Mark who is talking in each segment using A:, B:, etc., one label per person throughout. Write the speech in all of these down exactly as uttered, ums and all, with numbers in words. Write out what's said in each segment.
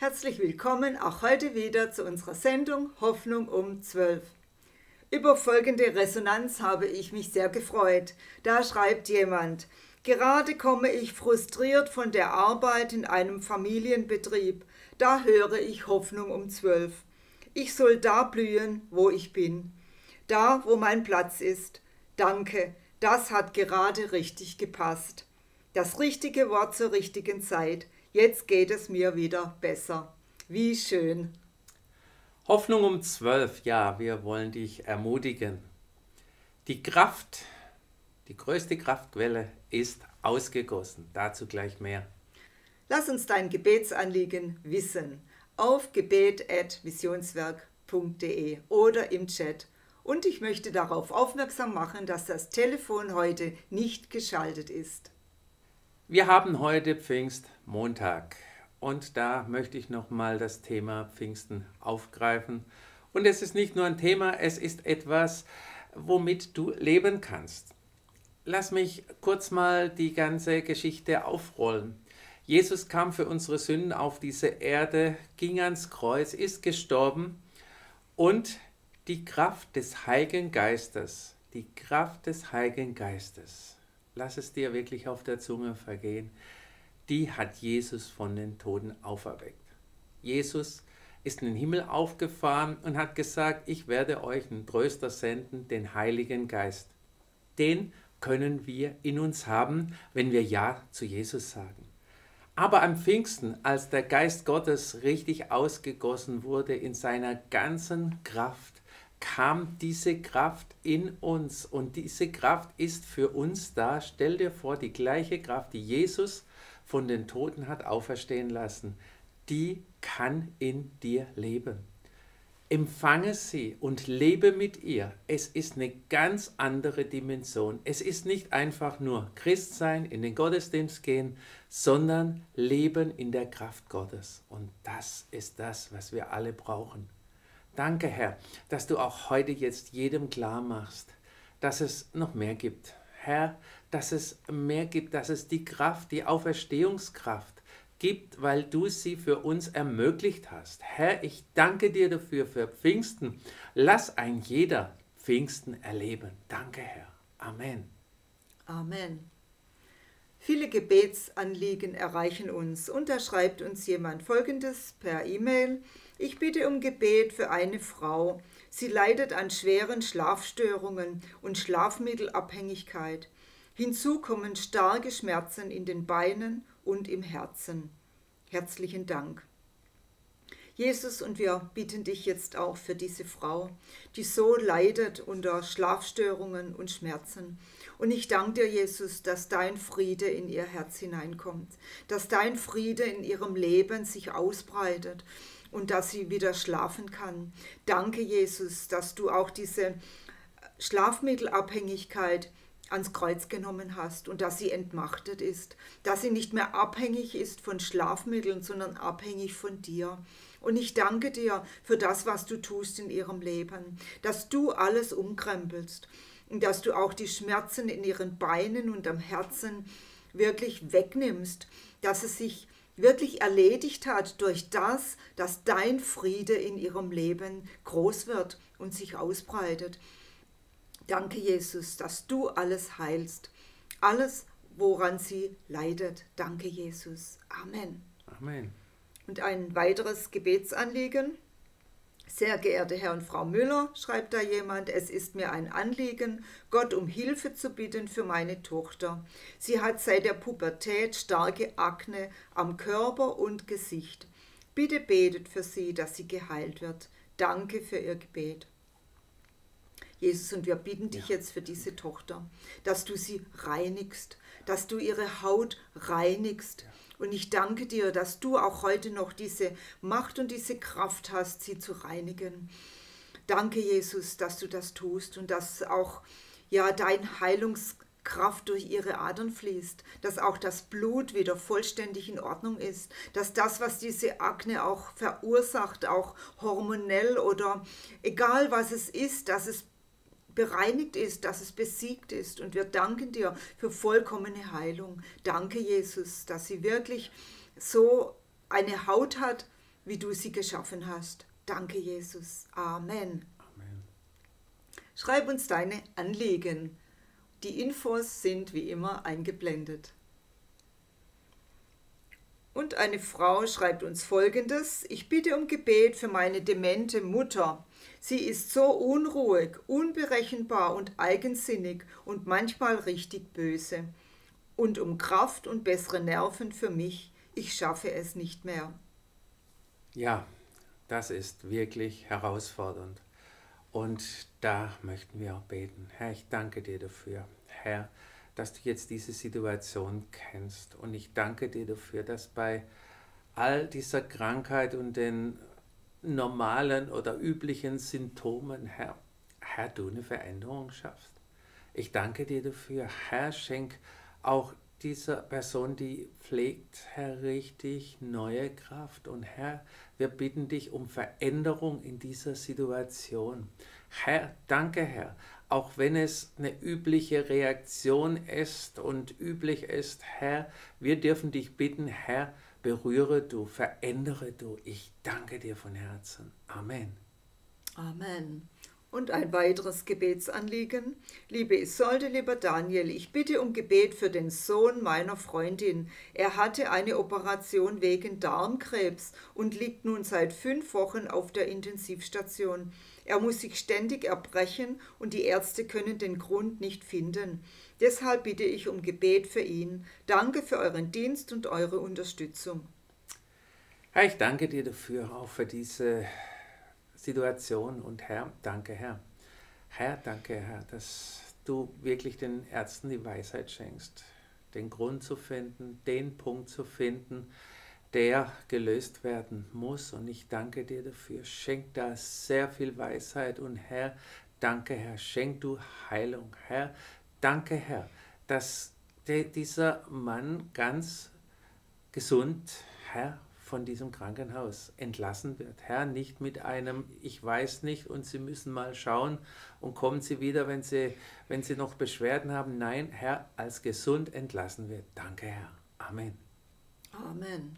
A: Herzlich willkommen auch heute wieder zu unserer Sendung Hoffnung um zwölf. Über folgende Resonanz habe ich mich sehr gefreut. Da schreibt jemand: Gerade komme ich frustriert von der Arbeit in einem Familienbetrieb. Da höre ich Hoffnung um zwölf. Ich soll da blühen, wo ich bin. Da, wo mein Platz ist. Danke, das hat gerade richtig gepasst. Das richtige Wort zur richtigen Zeit. Jetzt geht es mir wieder besser. Wie schön.
B: Hoffnung um zwölf, ja, wir wollen dich ermutigen. Die Kraft, die größte Kraftquelle ist ausgegossen. Dazu gleich mehr.
A: Lass uns dein Gebetsanliegen wissen auf gebet at visionswerk punkt de oder im Chat. Und ich möchte darauf aufmerksam machen, dass das Telefon heute nicht geschaltet ist.
B: Wir haben heute Pfingstmontag und da möchte ich nochmal das Thema Pfingsten aufgreifen. Und es ist nicht nur ein Thema, es ist etwas, womit du leben kannst. Lass mich kurz mal die ganze Geschichte aufrollen. Jesus kam für unsere Sünden auf diese Erde, ging ans Kreuz, ist gestorben und die Kraft des Heiligen Geistes, die Kraft des Heiligen Geistes, lass es dir wirklich auf der Zunge vergehen, die hat Jesus von den Toten auferweckt. Jesus ist in den Himmel aufgefahren und hat gesagt, ich werde euch einen Tröster senden, den Heiligen Geist. Den können wir in uns haben, wenn wir Ja zu Jesus sagen. Aber am Pfingsten, als der Geist Gottes richtig ausgegossen wurde in seiner ganzen Kraft, kam diese Kraft in uns und diese Kraft ist für uns da. Stell dir vor, die gleiche Kraft, die Jesus von den Toten hat auferstehen lassen, die kann in dir leben. Empfange sie und lebe mit ihr. Es ist eine ganz andere Dimension. Es ist nicht einfach nur Christ sein, in den Gottesdienst gehen, sondern leben in der Kraft Gottes. Und das ist das, was wir alle brauchen. Danke, Herr, dass du auch heute jetzt jedem klar machst, dass es noch mehr gibt. Herr, dass es mehr gibt, dass es die Kraft, die Auferstehungskraft gibt, weil du sie für uns ermöglicht hast. Herr, ich danke dir dafür, für Pfingsten. Lass ein jeder Pfingsten erleben. Danke, Herr. Amen.
A: Amen. Viele Gebetsanliegen erreichen uns und da schreibt uns jemand Folgendes per E-Mail: Ich bitte um Gebet für eine Frau. Sie leidet an schweren Schlafstörungen und Schlafmittelabhängigkeit. Hinzu kommen starke Schmerzen in den Beinen und im Herzen. Herzlichen Dank. Jesus, und wir bitten dich jetzt auch für diese Frau, die so leidet unter Schlafstörungen und Schmerzen. Und ich danke dir, Jesus, dass dein Friede in ihr Herz hineinkommt, dass dein Friede in ihrem Leben sich ausbreitet und dass sie wieder schlafen kann. Danke, Jesus, dass du auch diese Schlafmittelabhängigkeit ans Kreuz genommen hast und dass sie entmachtet ist, dass sie nicht mehr abhängig ist von Schlafmitteln, sondern abhängig von dir. Und ich danke dir für das, was du tust in ihrem Leben, dass du alles umkrempelst und dass du auch die Schmerzen in ihren Beinen und am Herzen wirklich wegnimmst, dass es sich wirklich erledigt hat durch das, dass dein Friede in ihrem Leben groß wird und sich ausbreitet. Danke, Jesus, dass du alles heilst, alles, woran sie leidet. Danke, Jesus. Amen.
B: Amen.
A: Und ein weiteres Gebetsanliegen. Sehr geehrte Herr und Frau Müller, schreibt da jemand, es ist mir ein Anliegen, Gott um Hilfe zu bitten für meine Tochter. Sie hat seit der Pubertät starke Akne am Körper und Gesicht. Bitte betet für sie, dass sie geheilt wird. Danke für ihr Gebet. Jesus, und wir bitten dich jetzt für diese Tochter, dass du sie reinigst, dass du ihre Haut reinigst. Und ich danke dir, dass du auch heute noch diese Macht und diese Kraft hast, sie zu reinigen. Danke, Jesus, dass du das tust und dass auch ja, dein Heilungskraft durch ihre Adern fließt, dass auch das Blut wieder vollständig in Ordnung ist, dass das, was diese Akne auch verursacht, auch hormonell oder egal was es ist, dass es bereinigt ist, dass es besiegt ist. Und wir danken dir für vollkommene Heilung. Danke, Jesus, dass sie wirklich so eine Haut hat, wie du sie geschaffen hast. Danke, Jesus. Amen.
B: Amen.
A: Schreib uns deine Anliegen. Die Infos sind wie immer eingeblendet. Und eine Frau schreibt uns Folgendes: Ich bitte um Gebet für meine demente Mutter. Sie ist so unruhig, unberechenbar und eigensinnig und manchmal richtig böse. Und um Kraft und bessere Nerven für mich. Ich schaffe es nicht mehr.
B: Ja, das ist wirklich herausfordernd. Und da möchten wir auch beten. Herr, ich danke dir dafür, Herr, dass du jetzt diese Situation kennst. Und ich danke dir dafür, dass bei all dieser Krankheit und den normalen oder üblichen Symptomen, Herr, Herr, du eine Veränderung schaffst. Ich danke dir dafür, Herr, schenk auch dieser Person, die pflegt, Herr, richtig neue Kraft. Und Herr, wir bitten dich um Veränderung in dieser Situation. Herr, danke, Herr, auch wenn es eine übliche Reaktion ist und üblich ist, Herr, wir dürfen dich bitten, Herr, berühre du, verändere du. Ich danke dir von Herzen. Amen.
A: Amen. Und ein weiteres Gebetsanliegen. Liebe Isolde, lieber Daniel, ich bitte um Gebet für den Sohn meiner Freundin. Er hatte eine Operation wegen Darmkrebs und liegt nun seit fünf Wochen auf der Intensivstation. Er muss sich ständig erbrechen und die Ärzte können den Grund nicht finden. Deshalb bitte ich um Gebet für ihn. Danke für euren Dienst und eure Unterstützung.
B: Herr, ich danke dir dafür, auch für diese Situation. Und Herr, danke, Herr. Herr, danke, Herr, dass du wirklich den Ärzten die Weisheit schenkst, den Grund zu finden, den Punkt zu finden, der gelöst werden muss. Und ich danke dir dafür. Schenk da sehr viel Weisheit. Und Herr, danke, Herr, schenk du Heilung. Herr, danke, Herr, dass de, dieser Mann ganz gesund, Herr, von diesem Krankenhaus entlassen wird. Herr, nicht mit einem Ich weiß nicht und Sie müssen mal schauen und kommen Sie wieder, wenn Sie, wenn Sie noch Beschwerden haben. Nein, Herr, als gesund entlassen wird. Danke, Herr. Amen.
A: Amen.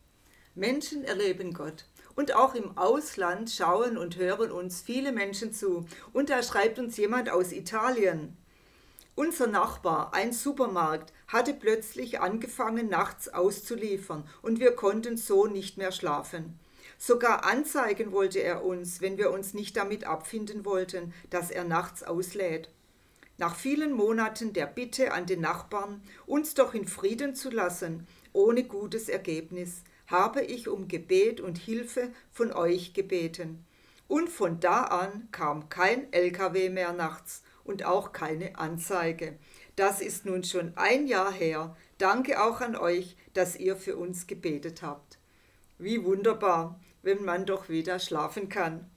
A: Menschen erleben Gott. Und auch im Ausland schauen und hören uns viele Menschen zu. Und da schreibt uns jemand aus Italien. Unser Nachbar, ein Supermarkt, hatte plötzlich angefangen, nachts auszuliefern und wir konnten so nicht mehr schlafen. Sogar anzeigen wollte er uns, wenn wir uns nicht damit abfinden wollten, dass er nachts auslädt. Nach vielen Monaten der Bitte an den Nachbarn, uns doch in Frieden zu lassen, ohne gutes Ergebnis, habe ich um Gebet und Hilfe von euch gebeten. Und von da an kam kein L K W mehr nachts und auch keine Anzeige. Das ist nun schon ein Jahr her. Danke auch an euch, dass ihr für uns gebetet habt. Wie wunderbar, wenn man doch wieder schlafen kann.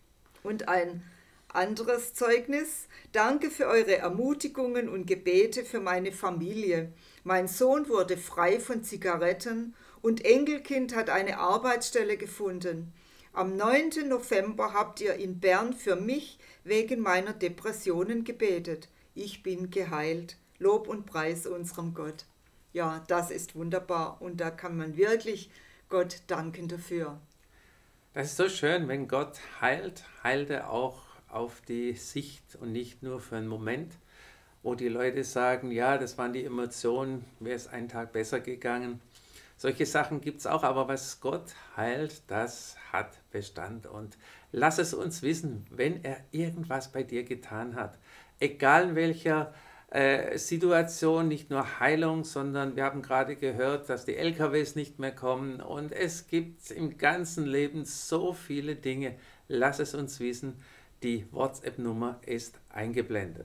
A: Und ein anderes Zeugnis. Danke für eure Ermutigungen und Gebete für meine Familie. Mein Sohn wurde frei von Zigaretten und Enkelkind hat eine Arbeitsstelle gefunden. Am neunten November habt ihr in Bern für mich wegen meiner Depressionen gebetet. Ich bin geheilt. Lob und Preis unserem Gott. Ja, das ist wunderbar und da kann man wirklich Gott danken dafür.
B: Das ist so schön, wenn Gott heilt, heilt er auch auf die Sicht und nicht nur für einen Moment, wo die Leute sagen, ja, das waren die Emotionen, wäre es einen Tag besser gegangen. Solche Sachen gibt es auch, aber was Gott heilt, das hat Bestand. Und lass es uns wissen, wenn er irgendwas bei dir getan hat. Egal in welcher äh, Situation, nicht nur Heilung, sondern wir haben gerade gehört, dass die L K Ws nicht mehr kommen. Und es gibt im ganzen Leben so viele Dinge. Lass es uns wissen. Die WhatsApp-Nummer ist eingeblendet.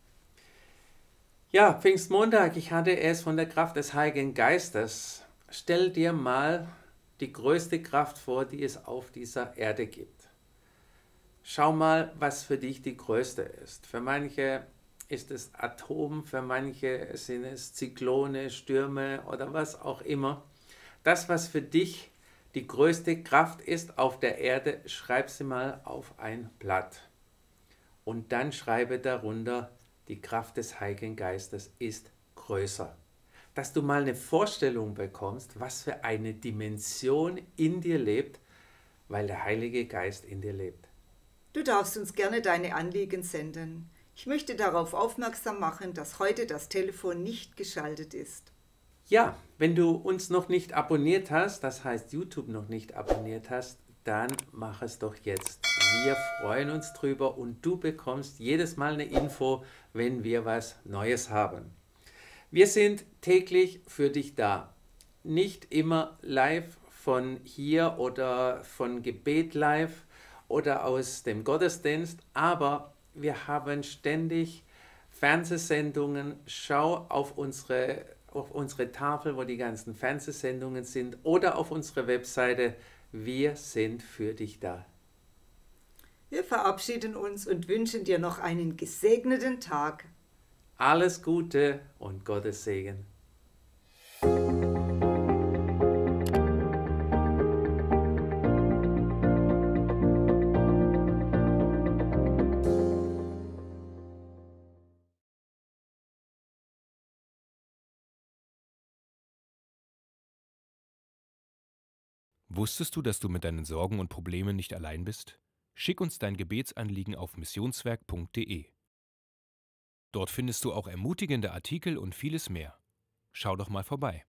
B: Ja, Pfingstmontag, ich hatte es von der Kraft des Heiligen Geistes. Stell dir mal die größte Kraft vor, die es auf dieser Erde gibt. Schau mal, was für dich die größte ist. Für manche ist es Atom, für manche sind es Zyklone, Stürme oder was auch immer. Das, was für dich die größte Kraft ist auf der Erde, schreib sie mal auf ein Blatt. Und dann schreibe darunter, die Kraft des Heiligen Geistes ist größer. Dass du mal eine Vorstellung bekommst, was für eine Dimension in dir lebt weil der Heilige Geist in dir lebt.
A: Du darfst uns gerne deine Anliegen senden. Ich möchte darauf aufmerksam machen, dass heute das Telefon nicht geschaltet ist.
B: Ja, wenn du uns noch nicht abonniert hast, das heißt YouTube noch nicht abonniert hast, dann mach es doch jetzt. Wir freuen uns drüber und du bekommst jedes Mal eine Info, wenn wir was Neues haben. Wir sind täglich für dich da. Nicht immer live von hier oder von Gebet live oder aus dem Gottesdienst, aber wir haben ständig Fernsehsendungen. Schau auf unsere, auf unsere Tafel, wo die ganzen Fernsehsendungen sind, oder auf unsere Webseite. Wir sind für dich da.
A: Wir verabschieden uns und wünschen dir noch einen gesegneten Tag.
B: Alles Gute und Gottes Segen.
C: Wusstest du, dass du mit deinen Sorgen und Problemen nicht allein bist? Schick uns dein Gebetsanliegen auf missionswerk punkt de. Dort findest du auch ermutigende Artikel und vieles mehr. Schau doch mal vorbei.